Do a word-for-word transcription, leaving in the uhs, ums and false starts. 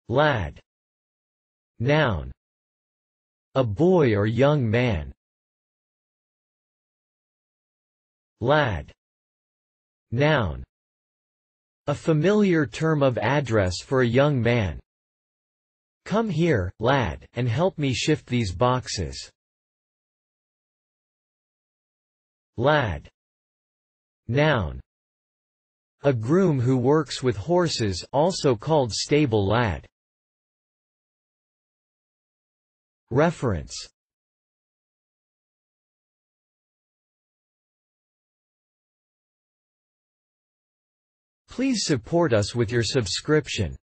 Lad. Noun. A boy or young man. Lad. Noun. A familiar term of address for a young man. Come here, lad, and help me shift these boxes. Lad. Noun. A groom who works with horses, also called stable lad. Reference. Please support us with your subscription.